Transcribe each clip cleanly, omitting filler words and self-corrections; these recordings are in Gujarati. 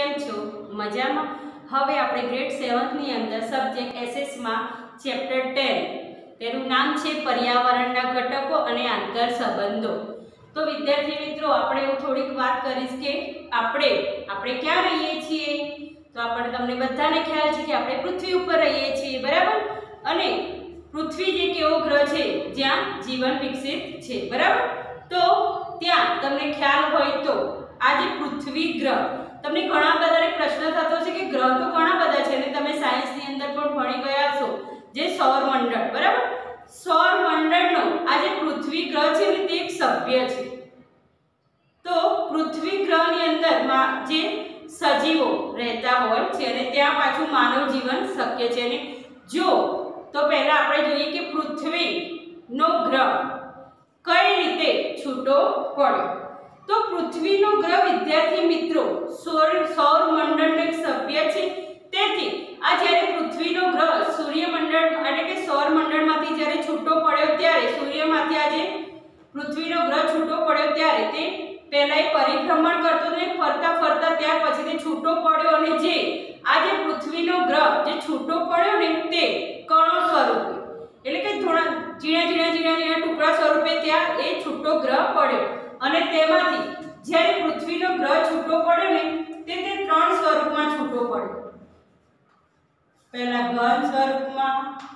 કેમ છો? મજામાં? હવે આપણે ગ્રેડ 7 ની અંદર સબ્જેક્ટ એસએસ માં ચેપ્ટર 10 તેનું નામ છે પર્યાવરણના ઘટકો અને આંતર સંબંધો। તો વિદ્યાર્થી મિત્રો આપણે હું થોડીક વાત કરીશ કે આપણે ક્યાં રહીએ છીએ। તો આપણે તમને બધાને ખ્યાલ છે કે આપણે પૃથ્વી ઉપર રહીએ છીએ, બરાબર? અને પૃથ્વી જે કેવો ગ્રહ છે જ્યાં જીવન વિકસિત છે, બરાબર? તો ત્યાં તમને ખ્યાલ હોય તો આ જે પૃથ્વી ગ્રહ, તમને ઘણા બધાને પ્રશ્ન થતો છે કે ગ્રહ તો ઘણા બધા છે અને તમે સાયન્સની અંદર પણ ભણી ગયા છો જે સૌરમંડળ, બરાબર? સૌરમંડળનો આ જે પૃથ્વી ગ્રહ છે ને તે એક સભ્ય છે। તો પૃથ્વી ગ્રહની અંદર જે સજીવો રહેતા હોય છે અને ત્યાં પાછું માનવ જીવન શક્ય છે। અને જો તો પહેલા આપણે જોઈએ કે પૃથ્વીનો ગ્રહ કઈ રીતે છૂટો પડ્યો। તો પૃથ્વીનો ગ્રહ વિદ્યાર્થી મિત્રો સૌરમંડળનો એક સભ્ય છે। તેથી આ જ્યારે પૃથ્વીનો ગ્રહ સૂર્યમંડળ એટલે કે સૌરમંડળમાંથી જ્યારે છૂટો પડ્યો ત્યારે સૂર્યમાંથી આ જે પૃથ્વીનો ગ્રહ છૂટો પડ્યો ત્યારે તે પહેલા પરિભ્રમણ કરતો ને ફરતા ફરતા ત્યાર પછી તે છૂટો પડ્યો અને જે આ જે પૃથ્વીનો ગ્રહ જે છૂટો પડ્યો ને તે કણો સ્વરૂપે એટલે કે થોડા ઝીણા ટુકડા સ્વરૂપે ત્યાં એ છૂટો ગ્રહ પડ્યો અને તેમાંથી જ્યારે પૃથ્વીનો ગ્રહ છૂટો પડ્યો ને તે ત્રણ સ્વરૂપમાં છૂટો પડ્યો। પહેલા ઘન સ્વરૂપમાં,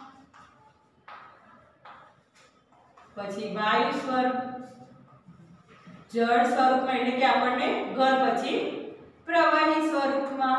પછી વાયુ સ્વરૂપ, જળ સ્વરૂપમાં એટલે કે આપણને ઘન, પછી પ્રવાહી સ્વરૂપમાં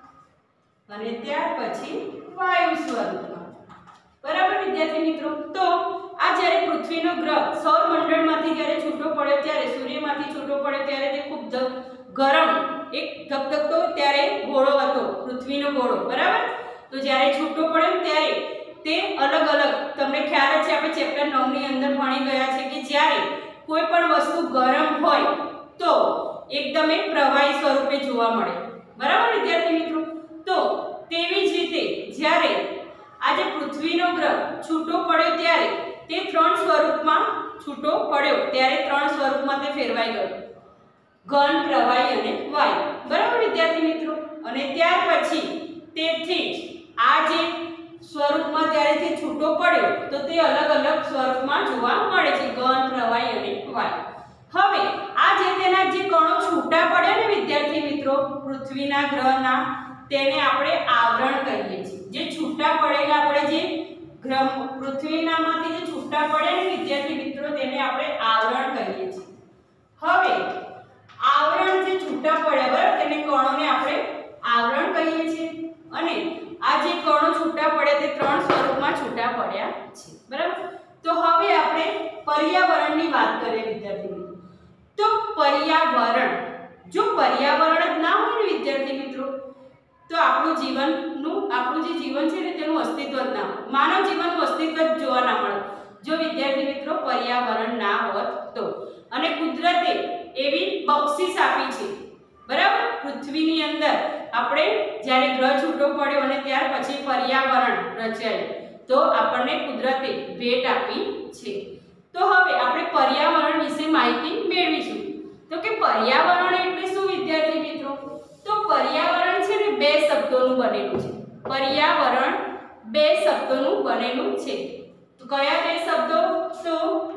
અને ત્યાર પછી વાયુ સ્વરૂપમાં, બરાબર વિદ્યાર્થી મિત્રો? તો આ જ્યારે પૃથ્વીનો ગ્રહ સૌરમંડળમાંથી જ્યારે છૂટો પડ્યો ત્યારે સૂર્યમાંથી છૂટો પડ્યો ત્યારે તે ખૂબ ગરમ એક ધગધગતો ત્યારે ગોળો હતો, પૃથ્વીનો ગોળો, બરાબર? તો જ્યારે છૂટો પડ્યો ત્યારે તે અલગ અલગ, તમને ખ્યાલ છે આપણે ચેપ્ટર 9 ની અંદર ભણી ગયા છે કે જ્યારે કોઈ પણ વસ્તુ ગરમ હોય તો એકદમ એક પ્રવાહી સ્વરૂપે જોવા મળે, બરાબર વિદ્યાર્થી મિત્રો? તો તેવી જ રીતે જ્યારે આજે પૃથ્વીનો ગ્રહ છૂટો પડ્યો ત્યારે તે ત્રણ સ્વરૂપમાં છૂટો પડ્યો ત્યારે ત્રણ સ્વરૂપમાં તે ફેરવાઈ ગયો, ઘન, પ્રવાહી અને વાયુ, બરાબર વિદ્યાર્થી મિત્રો? અને ત્યાર પછી તેથી જ આ જે સ્વરૂપમાં જ્યારે તે છૂટો પડ્યો તો તે અલગ અલગ સ્વરૂપમાં જોવા મળે છે, ઘન, પ્રવાહી અને વાયુ। હવે આ જે તેના જે કણો છૂટા પડ્યા ને વિદ્યાર્થી મિત્રો પૃથ્વીના ગ્રહના, તેને આપણે આવરણ કહીએ છીએ। જે છૂટા પડેલા આપણે જે ગ્રહ પૃથ્વીનામાંથી જે છૂટા પડે ને વિદ્યાર્થી મિત્રો તેને આપણે આવરણ કહીએ છીએ। હવે આવરણ જે છૂટા પડ્યા, બરાબર, તેને કણોને આપણે આવરણ કહીએ છીએ અને આ જે કણો છૂટા પડે તે ત્રણ સ્વરૂપમાં છૂટા પડ્યા છે, બરાબર? તો હવે આપણે પર્યાવરણની વાત કરીએ વિદ્યાર્થી મિત્રો। તો પર્યાવરણ, જો પર્યાવરણ જ ના હોય ને વિદ્યાર્થી મિત્રો તો આપણું જે જીવન છે ને તેનું અસ્તિત્વ જ ના હોય, માનવ જીવનનું અસ્તિત્વ જ જોવા ના મળે જો વિદ્યાર્થી મિત્રો પર્યાવરણ ના હોત તો। અને કુદરતે એવી બક્ષિસ આપી છે, બરાબર? પૃથ્વીની અંદર આપણે જ્યારે ગ્રહ છૂટો પડ્યો અને ત્યાર પછી પર્યાવરણ રચાયું તો આપણને કુદરતે ભેટ આપી છે। તો હવે આપણે પર્યાવરણ વિશે માહિતી મેળવીશું। તો કે પર્યાવરણ એટલે શું વિદ્યાર્થી મિત્રો? તો પર્યાવરણ છે ને બે શબ્દોનું બનેલું છે। પર્યાવરણ બે શબ્દોનું બનેલું છે। તો કયા બે શબ્દો? તો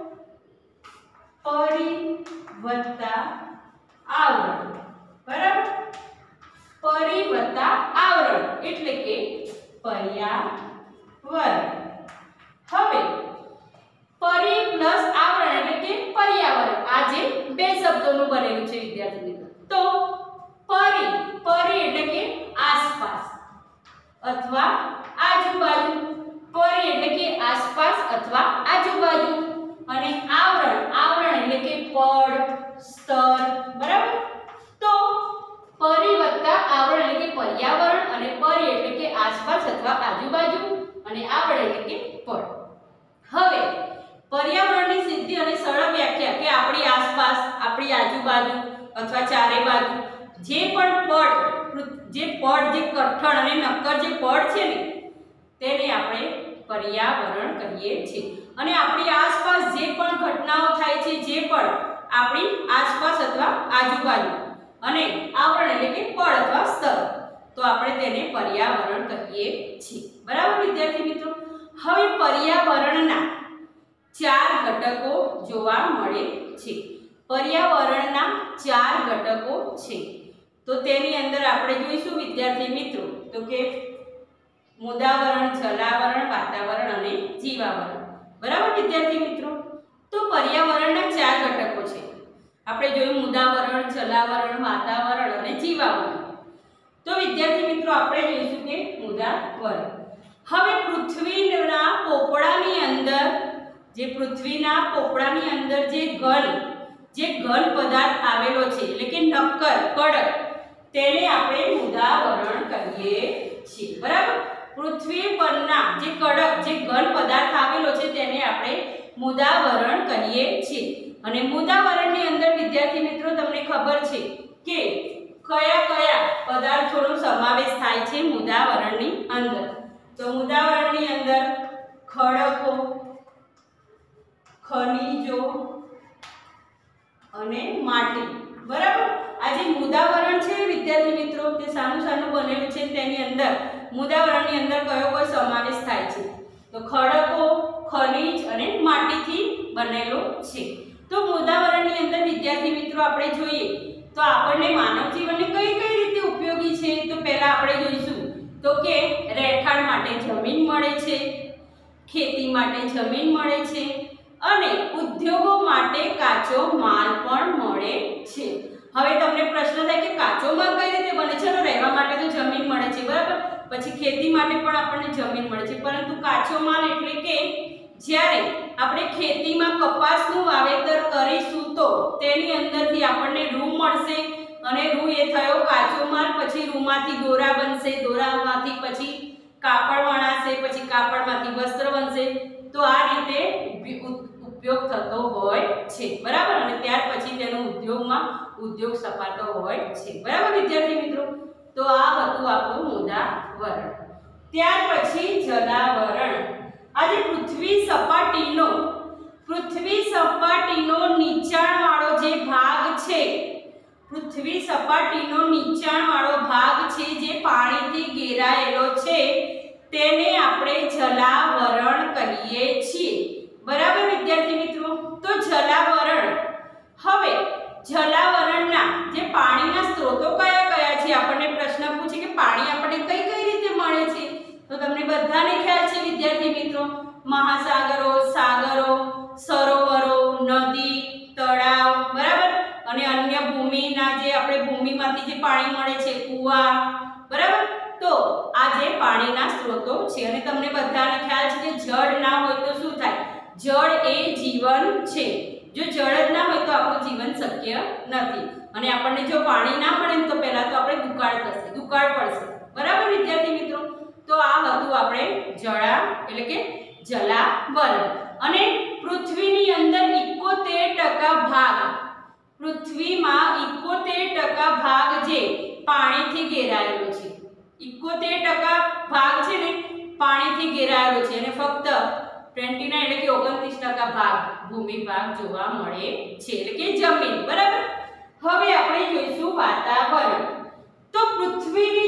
પરી વત્તા આવરણ, બરાબર? પરી વત્તા આવરણ એટલે કે પર્યાવરણ। હવે પરી પ્લસ આવરણ એટલે કે પર્યાવરણ, આ જે બે શબ્દોનું બનેલું છે વિદ્યાર્થી મિત્રો। તો પરી એટલે કે આસપાસ અથવા આજુબાજુ, પરી એટલે કે આસપાસ અથવા આજુબાજુ, અને આવરણ એટલે કે પડ, સ્તર, બરાબર? તો પરી વત્તા આવરણ એટલે કે પર્યાવરણ અને પરી એટલે કે આસપાસ અથવા આજુબાજુ અને આવરણ એટલે કે પડ। હવે પર્યાવરણની સીધી અને સરળ વ્યાખ્યા કે આપણી આસપાસ, આપણી આજુબાજુ અથવા ચારે બાજુ જે પણ કઠણ અને નક્કર જે પડ છે ને તેને આપણે પર્યાવરણ કહીએ છીએ। અને આપણી આસપાસ જે પણ ઘટનાઓ થાય છે, જે પણ આપણી આસપાસ અથવા આજુબાજુ અને આવરણ એટલે કે પડ અથવા સ્તર, તો આપણે તેને પર્યાવરણ કહીએ છીએ. બરાબર વિદ્યાર્થી મિત્રો. હવે પર્યાવરણના 4 ઘટકો જોવા મળે છે. પર્યાવરણના 4 ઘટકો છે. તો તેની અંદર આપણે જોઈશું વિદ્યાર્થી મિત્રો તો કે મુદાવરણ, જલાવરણ, વાતાવરણ અને જીવાવરણ. બરાબર વિદ્યાર્થી મિત્રો. તો પર્યાવરણના 4 ઘટકો છે. આપણે જોયું મુદાવરણ, જલાવરણ, વાતાવરણ અને જીવાવરણ. તો વિદ્યાર્થી મિત્રો આપણે જોઈશું કે મુદાવરણ. હવે પૃથ્વીના પોપડાની અંદર જે ઘન પદાર્થ આવેલો છે એટલે કે નક્કર કડક, તેને આપણે મુદાવરણ કહીએ છીએ. બરાબર. પૃથ્વી પરના જે કડક જે ઘન પદાર્થ આવેલો છે તેને આપણે મુદાવરણ કહીએ છીએ. અને મુદાવરણની અંદર વિદ્યાર્થી મિત્રો તમને ખબર છે કે કયા કયા પદાર્થોનો સમાવેશ થાય છે મુદાવરણની અંદર. તો મુદાવરણની અંદર ખડકો, ખનિજો અને માટી. બરાબર. આ જે મુદાવરણ છે વિદ્યાર્થી મિત્રો તે સાનું બનેલું છે. તેની અંદર મુદાવરણની અંદર કયો કોઈ સમાવેશ થાય છે? તો ખડકો, ખનિજ અને માટીથી બનેલો છે. તો મુદાવરણની અંદર વિદ્યાર્થી મિત્રો આપણે જોઈએ તો આપણને માનવ જીવનને કઈ કઈ રીતે ઉપયોગી છે. તો પહેલા આપણે જોઈશું તો કે રહેઠાણ માટે જમીન મળે છે, ખેતી માટે જમીન મળે છે અને ઉદ્યોગો માટે કાચો માલ પણ મળે છે. હવે તમને પ્રશ્ન થાય કે કાચો માલ કઈ રીતે બને છે? રહેવા માટે તો જમીન મળે છે. બરાબર. પછી ખેતી માટે પણ આપણને જમીન મળે છે, પરંતુ કાચો માલ એટલે કે જ્યારે આપણે ખેતીમાં કપાસનું વાવેતર કરીશું તો તેની અંદરથી આપણને રૂ મળશે અને રૂ એ થયો કાચો માલ. પછી રૂમાંથી દોરા બનશે, દોરામાંથી પછી કાપડ વણાશે, પછી કાપડમાંથી વસ્ત્ર બનશે. તો આ રીતે ઉપયોગ થતો હોય છે. બરાબર. અને ત્યાર પછી તેનો ઉદ્યોગ સ્થપાતો હોય છે. બરાબર વિદ્યાર્થી મિત્રો. તો આ હતું આપણું મુદાવરણ. ત્યાર પછી જલાવરણ. આજે પૃથ્વી સપાટીનો નીચાણવાળો જે ભાગ છે, પૃથ્વી સપાટીનો નીચાણવાળો ભાગ છે જે પાણીથી ઘેરાયેલો છે તેને આપણે જલાવરણ કહીએ છીએ. બરાબર વિદ્યાર્થી મિત્રો. તો જલાવરણ. હવે જલાવરણના જે પાણીના સ્ત્રોતો કયા કયા છે? આપણને પ્રશ્ન પૂછે કે પાણી આપણને કઈ કઈ રીતે મળે છે? તો તમને બધાને ખ્યાલ છે વિદ્યાર્થી મિત્રો, મહાસાગરો, સાગરો, સરોવરો, નદી, તળાવ. બરાબર. અને અન્ય ભૂમિના જે આપણે ભૂમિમાંથી જે પાણી મળે છે, કુવા. બરાબર. તો આ જે પાણીના સ્ત્રોતો છે. અને તમને બધાને ખ્યાલ છે કે જળ ના હોય તો શું થાય? જળ એ જીવન છે. જો જળ જ ના હોય તો આપણું જીવન શક્ય નથી. અને આપણને જો પાણી ના મળે તો પહેલા તો આપણે દુકાળ પડશે. બરાબર વિદ્યાર્થી મિત્રો. તો આ હતું આપણે એટલે કે જલાવરણ. અને પૃથ્વીની અંદર 71% ભાગ, પૃથ્વીમાં 71% ભાગ જે પાણીથી ઘેરાયેલો છે. 71% ભાગ છે ને પાણીથી ઘેરાયેલો છે અને ફક્ત 29 એટલે કે 29% ભાગ ભૂમિ ભાગ જોવા મળે છે એટલે કે જમીન. બરાબર. હવે આપણે જોઈશું વાતાવરણ. તો પૃથ્વીની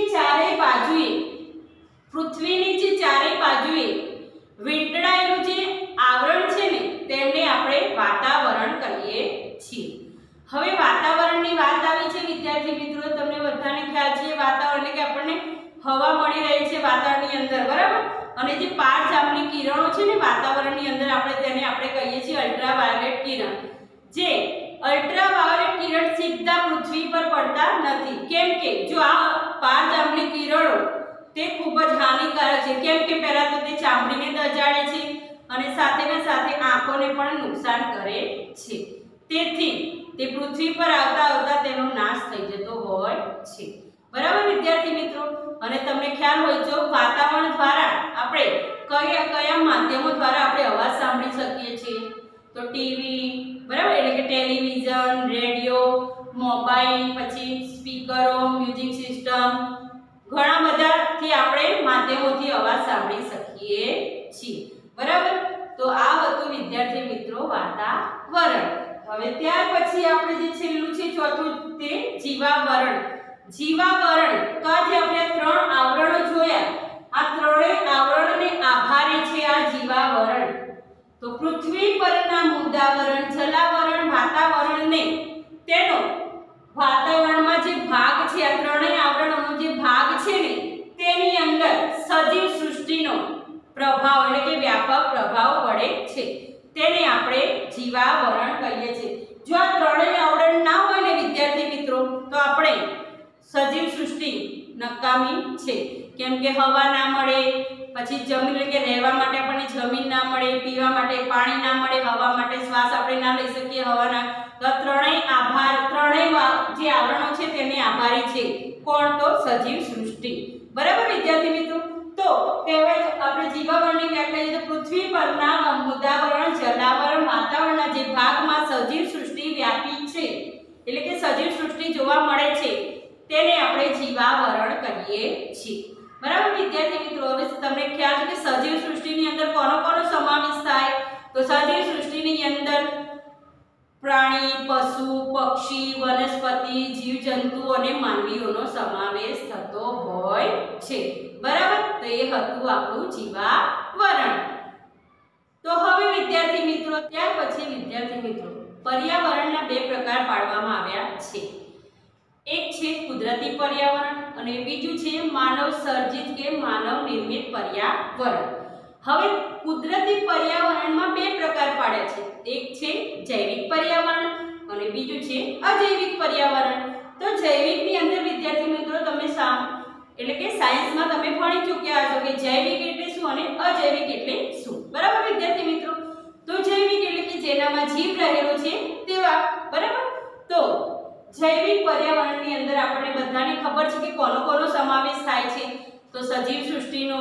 જે ચારે બાજુએ વીંટળાયેલું જે આવરણ છે ને તેને આપણે વાતાવરણ કહીએ છીએ. હવે વાતાવરણની વાત આવી છે વિદ્યાર્થી મિત્રો. તમને બધાને ખ્યાલ છે વાતાવરણ એટલે કે આપણને હવા મળી રહી છે વાતાવરણની અંદર. બરાબર. અને જે પારજાંબલી કિરણો છે ને વાતાવરણની અંદર તેને આપણે કહીએ છીએ અલ્ટ્રાવાયોલેટ કિરણ. જે અલ્ટ્રાવાયોલેટ કિરણ સીધા પૃથ્વી પર પડતા નથી. કેમ કે જો આ પારજાંબલી કિરણો તે ખૂબ જ હાનિકારક છે. કેમ કે પહેલા તો તે ચામડીને દજાડે છે અને સાથે આંખોને પણ નુકસાન કરે છે. તેથી તે પૃથ્વી પર આવતા તેનો નાશ થઈ જતો હોય છે. બરાબર વિદ્યાર્થી મિત્રો. અને તમને ખ્યાલ હોય જો વાતાવરણ દ્વારા આપણે કયા માધ્યમો દ્વારા આપણે અવાજ સાંભળી શકીએ છીએ? તો ટીવી. બરાબર. એટલે કે ટેલિવિઝન, રેડિયો, મોબાઈલ, પછી સ્પીકરો, મ્યુઝિક સિસ્ટમ, ઘણા બધાથી આપણે માધ્યમોથી અવાજ સાંભળી શકીએ છીએ. બરાબર. તો આ હતું વિદ્યાર્થી મિત્રો વાતાવરણ. હવે ત્યાર પછી આપણે જે છેલ્લું છે ચોથું તે જીવાવરણ. જીવાવરણ તો આજે આપણે 3 આવરણો જોયા. આ ત્રણેય આવરણને આભારી છે આ જીવાવરણ. તો પૃથ્વી પરના મુદાવરણ, જલાવરણ, વાતાવરણને તેનો વાતાવરણમાં જે ભાગ છે, આ ત્રણેય આવરણોનો જે ભાગ છે ને તેની અંદર સજીવ સૃષ્ટિનો પ્રભાવ એટલે કે વ્યાપક પ્રભાવ પડે છે. તેને આપણે જીવાવરણ કહીએ છીએ. જો આ ત્રણેય આવરણ ના હોય ને વિદ્યાર્થી મિત્રો તો આપણે સજીવ સૃષ્ટિ નકામી છે. કેમ કે હવા ના મળે, પછી જમીન એટલે કે રહેવા માટે આપણને જમીન ના મળે, પીવા માટે પાણી ના મળે, હવા માટે શ્વાસ આપણે ના લઈ શકીએ હવાના. તો ત્રણેય જે આવરણો છે તેને આભારી છે. કોણ? તો સજીવ સૃષ્ટિ. બરાબર વિદ્યાર્થી મિત્રો. તો કહેવાય આપણે જીવાવરણની વ્યાખ્યા તો પૃથ્વી પરના મુદાવરણ, જલાવરણ, વાતાવરણના જે ભાગમાં સજીવ સૃષ્ટિ વ્યાપી છે એટલે કે સજીવ સૃષ્ટિ જોવા મળે છે તેને આપણે જીવાવરણ કહીએ છીએ. બરાબર વિદ્યાર્થી મિત્રો. હવે તમને ખ્યાલ છે કે સજીવ સૃષ્ટિની અંદર કોનો સમાવેશ થાય? તો સજીવ સૃષ્ટિની અંદર પ્રાણી, પશુ, પક્ષી, વનસ્પતિ, જીવજંતુ અને માનવીઓનો સમાવેશ થતો હોય છે. બરાબર. તો એ હતું આપણું જીવાવરણ. તો હવે વિદ્યાર્થી મિત્રો ત્યાર પછી વિદ્યાર્થી મિત્રો પર્યાવરણના 2 પ્રકાર પાડવામાં આવ્યા છે. એક છે કુદરતી પર્યાવરણ અને બીજું છે માનવ સર્જિત કે માનવ નિર્મિત પર્યાવરણ. હવે કુદરતી પર્યાવરણમાં 2 પ્રકાર પાડ્યા છે. એક છે જૈવિક પર્યાવરણ અને બીજું છે અજૈવિક પર્યાવરણ. તો જૈવિકની અંદર વિદ્યાર્થી મિત્રો તમે એટલે કે સાયન્સમાં તમે ભણી ચૂક્યા હશો કે જૈવિક એટલે શું અને અજૈવિક એટલે શું. બરાબર વિદ્યાર્થી મિત્રો. તો જૈવિક એટલે કે જેનામાં જીવ રહેલો છે તેવા. બરાબર. તો જૈવિક પર્યાવરણની અંદર આપણને બધાને ખબર છે કે કોનો સમાવેશ થાય છે. તો સજીવ સૃષ્ટિનો,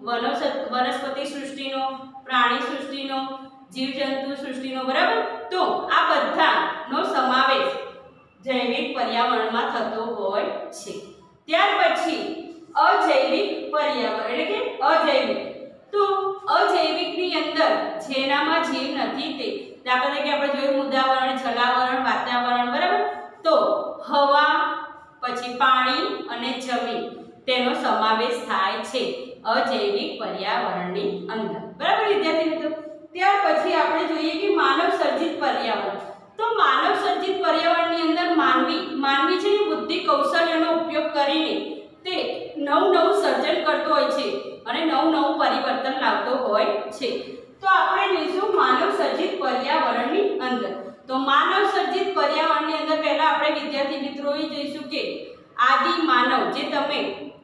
વનસ્પતિ સૃષ્ટિનો, પ્રાણી સૃષ્ટિનો, જીવજંતુ સૃષ્ટિનો. બરાબર. તો આ બધાનો સમાવેશ જૈવિક પર્યાવરણમાં થતો હોય છે. ત્યાર પછી અજૈવિક પર્યાવરણ એટલે કે અજૈવિક. તો અજૈવિકની અંદર જેનામાં જીવ નથી તે દાખલા તરીકે આપણે જોયું મુદાવરણ, જલાવરણ, વાતાવરણ. બરાબર. તો હવા, પછી પાણી અને જમીન તેનો સમાવેશ થાય છે અજૈવિક પર્યાવરણની અંદર. બરાબર વિદ્યાર્થી મિત્રો. ત્યાર પછી આપણે જોઈએ કે માનવ સર્જિત પર્યાવરણ. તો માનવ સર્જિત પર્યાવરણની અંદર માનવી છે ને બુદ્ધિ કૌશલ્યનો ઉપયોગ કરીને તે નવું સર્જન કરતો હોય છે અને નવું પરિવર્તન લાવતો હોય છે. તો આપણે જોઈશું માનવ સર્જિત પર્યાવરણની અંદર. તો માનવ સર્જિત પર્યાવરણની અંદર પહેલા આપણે વિદ્યાર્થી મિત્રો જોઈશું કે આદિ માનવ, જે તમે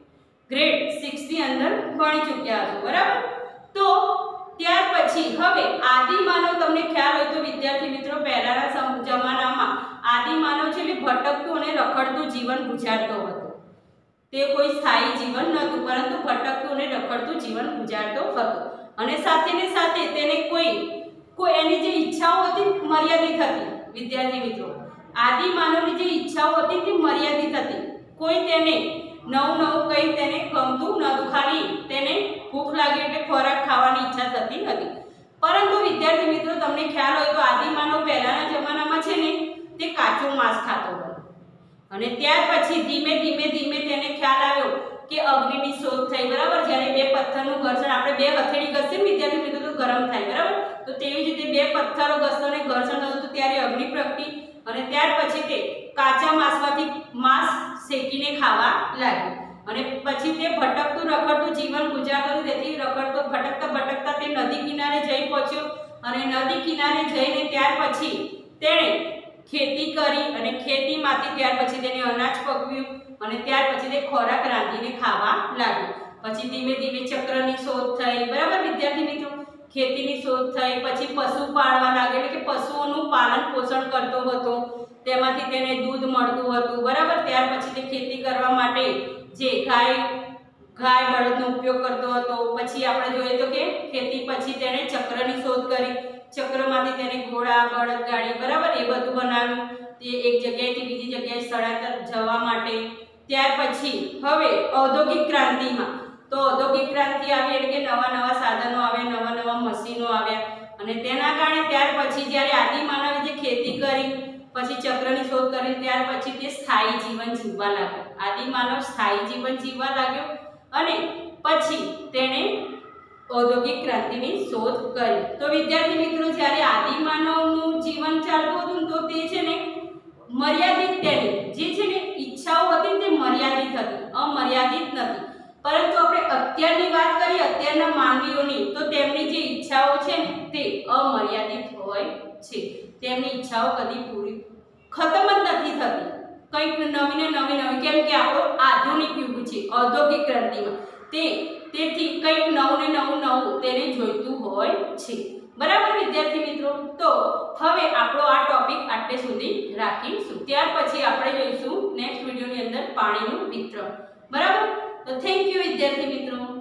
ગ્રેડ 6 ની અંદર ભણી ચૂક્યા છો. બરાબર. તો ત્યાર પછી હવે આદિ માનવ તમને ખ્યાલ હોય તો વિદ્યાર્થી મિત્રો પહેલાના જમાનામાં આદિ માનવ છે એટલે ભટકતું અને રખડતું જીવન ગુજારતો હતો. તે કોઈ સ્થાયી જીવન નહોતું પરંતુ ભટકતું અને રખડતું જીવન ગુજારતો હતો. અને સાથે ને સાથે તેને કોઈ એની જે ઈચ્છાઓ હતી મર્યાદિત હતી. વિદ્યાર્થી મિત્રો આદિ માનવની જે ઈચ્છાઓ હતી તે મર્યાદિત હતી. કોઈ તેને નવું કંઈ તેને ગમતું નહોતું. ખાલી તેને ભૂખ લાગે એટલે ખોરાક ખાવાની ઈચ્છા થતી હતી. પરંતુ વિદ્યાર્થી મિત્રો તમને ખ્યાલ હોય તો આદિ માનવ પહેલાના જમાનામાં છે ને તે કાચું માંસ ખાતો હતો. અને ત્યાર પછી ધીમે ધીમે તેને ખ્યાલ આવ્યો કે અગ્નિની શોધ થઈ. બરાબર. જ્યારે 2 પથ્થરનું ઘર્ષણ, આપણે 2 હથેળી ઘસીએ વિદ્યાર્થી મિત્રો તો ગરમ થાય. બરાબર. તો તેવી જ રીતે 2 પથ્થરો ઘસતો અને ઘર્ષણ થતું તો ત્યારે અગ્નિ પ્રગટી અને ત્યાર પછી તે કાચા માંસમાંથી માંસ શેકીને ખાવા લાગ્યું. અને પછી તે ભટકતું રખડતું જીવન ગુજારતું. તેથી ભટકતા તે નદી કિનારે જઈ પહોંચ્યો અને નદી કિનારે જઈને ત્યાર પછી તેણે ખેતી કરી અને ખેતીમાંથી ત્યાર પછી તેને અનાજ પકવ્યું અને ત્યાર પછી તે ખોરાક રાંધીને ખાવા લાગ્યો. પછી ધીમે ચક્રની શોધ થઈ. બરાબર વિદ્યાર્થી મિત્રો. ખેતીની શોધ થઈ. પછી પશુ પાળવા લાગ્યો એટલે કે પશુઓનું પાલન પોષણ કરતો હતો. તેમાંથી તેને દૂધ મળતું હતું. બરાબર. ત્યાર પછી તે ખેતી કરવા માટે જે ગાય બળદનો ઉપયોગ કરતો હતો. પછી આપણે જોઈએ તો કે ખેતી પછી તેણે ચક્રની શોધ કરી. ચક્રમાંથી તેને ઘોડા, બળદગાડી, બરાબર, એ બધું બનાવ્યું. તે એક જગ્યાએથી બીજી જગ્યાએ સ્થળાંતર જવા માટે. ત્યાર પછી હવે ઔદ્યોગિક ક્રાંતિમાં તો ઔદ્યોગિક ક્રાંતિ આવી એટલે કે નવા સાધનો આવ્યા, નવા મશીનો આવ્યા અને તેના કારણે ત્યાર પછી જ્યારે આદિ માનવે જે ખેતી કરી પછી ચક્રની શોધ કરી, ત્યાર પછી તે સ્થાયી જીવન જીવવા લાગ્યો. આદિમાનવ સ્થાયી જીવન જીવવા લાગ્યો અને પછી તેણે ઔદ્યોગિક ક્રાંતિની શોધ કરી. તો વિદ્યાર્થી મિત્રો, જ્યારે આદિમાનવનું જીવન ચાલતું હતું તો તે છે ને મર્યાદિત, તેની જે છે ને ઈચ્છાઓ હતી તે મર્યાદિત હતી, અમર્યાદિત નથી. પરંતુ આપણે અત્યારની વાત કરીએ, અત્યારના માનવીઓની, તો તેમની જે ઈચ્છાઓ છે ને તે અમર્યાદિત હોય છે. તેમની ઈચ્છાઓ કદી પૂરી ખતમ જ નથી થતી, કંઈક નવી ને નવી, કેમ કે આપણો આધુનિક યુગ છે, ઔદ્યોગિક ક્રાંતિમાં તેથી કંઈક નવું ને નવું તેને જોઈતું હોય છે. બરાબર વિદ્યાર્થી મિત્રો, તો હવે આપણો આ ટોપિક આટલે સુધી રાખીશું. ત્યાર પછી આપણે જોઈશું નેક્સ્ટ વિડીયોની અંદર પાણીનું વિતરણ. બરાબર, તો થેન્ક યુ વિદ્યાર્થી મિત્રો.